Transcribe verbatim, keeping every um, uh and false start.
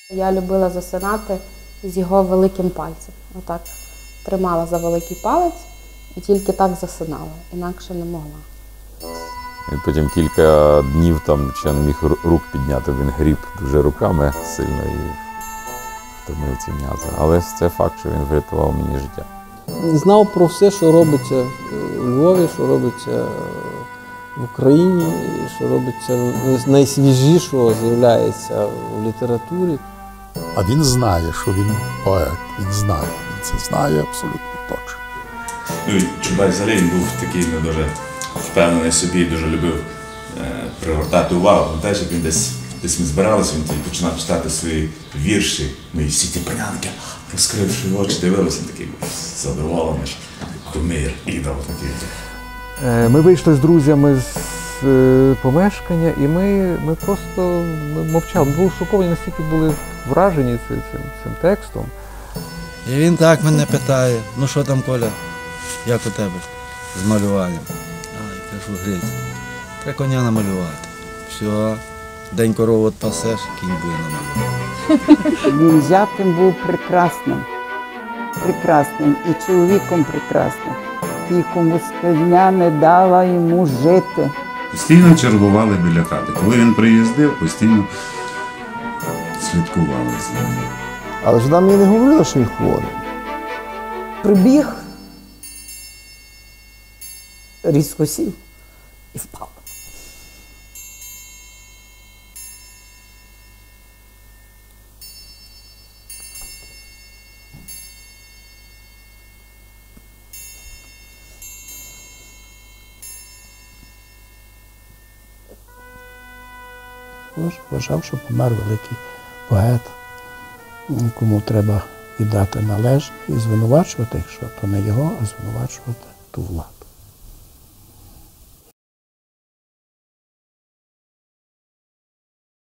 Я любила засинати з його великим пальцем. Отак тримала за великий палець і тільки так засинала, інакше не могла. Він потім кілька днів там ще не міг рук підняти, він гріб дуже руками сильно і втомив ці м'язи. Але це факт, що він врятував мені життя. Знав про все, що робиться у Львові, що робиться в Україні, що робиться найсвіжішого з'являється в літературі. А він знає, що він поет, він знає, він це знає абсолютно точно. Ну і Чубай взагалі він був такий не дуже впевнений собі, дуже любив е, пригортати увагу. Теж як він десь, десь ми збиралися, він тоді починав читати свої вірші. Ми всі ті панянки, розкривши очі, дивилися, він такий був задоволений, що кумир, ідол такий. Ми вийшли з друзями з е, помешкання, і ми, ми просто ми мовчали. Ми були шоковані, настільки були вражені цим, цим, цим текстом. І він так мене питає: ну що там, Коля, як у тебе з малюванням? А, я кажу: Гриць, треба коня намалювати. Все, день корову от пасеш, кінь буде намалювати. Він зятем був прекрасним, прекрасним і чоловіком прекрасним. Тільки москальня не дала йому жити. Постійно чергували біля хати. Коли він приїздив, постійно слідкували за ним. Але ж нам мені не говорили, що він хворий. Прибіг, різко сів і впав. Вважав, що помер великий поет, кому треба віддати належне і звинувачувати, якщо то не його, а звинувачувати ту владу.